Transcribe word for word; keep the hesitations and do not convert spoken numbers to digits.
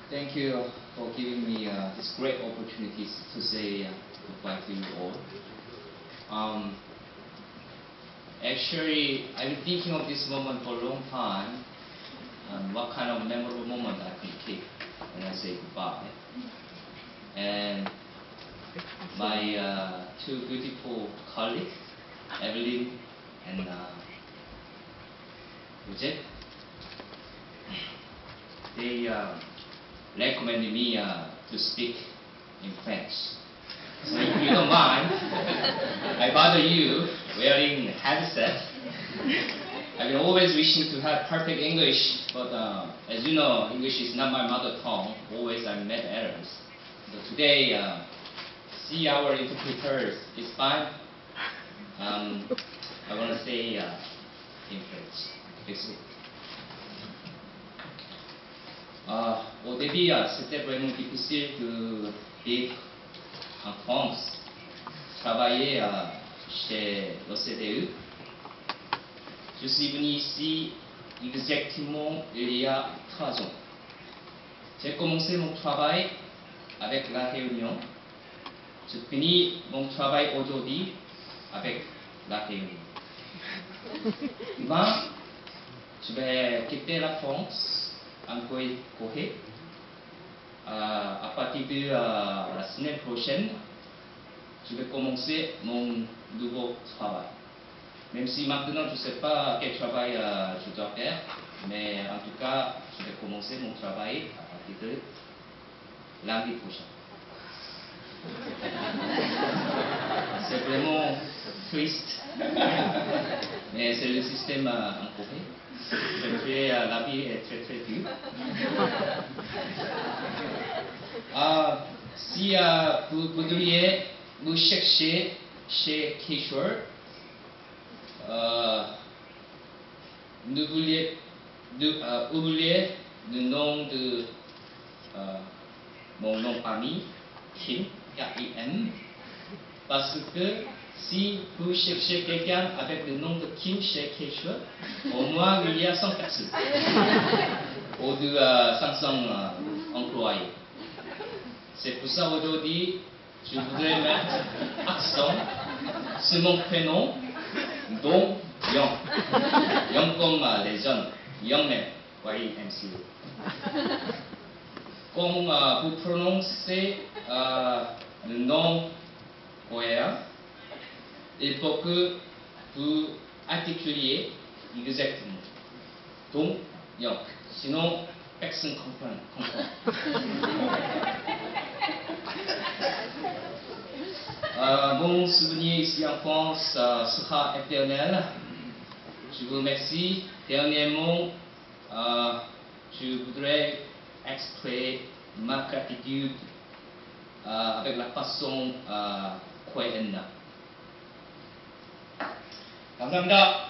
Thank you for giving me uh, this great opportunity to say uh, goodbye to you all. Um, actually, I've been thinking of this moment for a long time, and what kind of memorable moment I can keep when I say goodbye. And my uh, two beautiful colleagues, Evelyn and uh, Bridget, they uh, recommended me uh, to speak in French. So if you don't mind, I bother you wearing headset. I've been always wishing to have perfect English, but uh, as you know, English is not my mother tongue. Always I make errors. So today, uh, see our interpreters is fine. Um, I want to say uh, in French. Fix it. Uh, au début, uh, c'était vraiment difficile de vivre en France, travailler uh, chez l'O C D E. Je suis venu ici exactement il y a trois ans. J'ai commencé mon travail avec la Réunion. Je finis mon travail aujourd'hui avec la Réunion. Demain, je vais quitter la France en Corée. Euh, à partir de euh, la semaine prochaine, je vais commencer mon nouveau travail. Même si maintenant je ne sais pas quel travail euh, je dois faire, mais en tout cas, je vais commencer mon travail à partir de lundi prochain. C'est vraiment triste, mais c'est le système euh, en Corée. C'est très, euh, la vie est très très dure. Euh, si euh, vous voudriez vous chercher chez Kishore, euh, n'oubliez euh, oubliez le nom de euh, mon nom de famille, Kim, K I M, parce que si vous cherchez quelqu'un avec le nom de Kim chez Kishore, au moins il y a cent personnes, ou de euh, cinq cents euh, employés. C'est pour ça aujourd'hui, je voudrais mettre accent sur mon prénom, Dong Young. Young comme euh, les jeunes, Young men, Y M C A. Comme euh, vous prononcez euh, le nom coréen, il faut que vous articuliez exactement. Dong Young. Sinon, personne ne comprend. Euh, mon souvenir ici en France euh, sera éternel. Je vous remercie. Dernièrement, euh, je voudrais exprimer ma gratitude euh, avec la façon euh, coréenne. 감사합니다.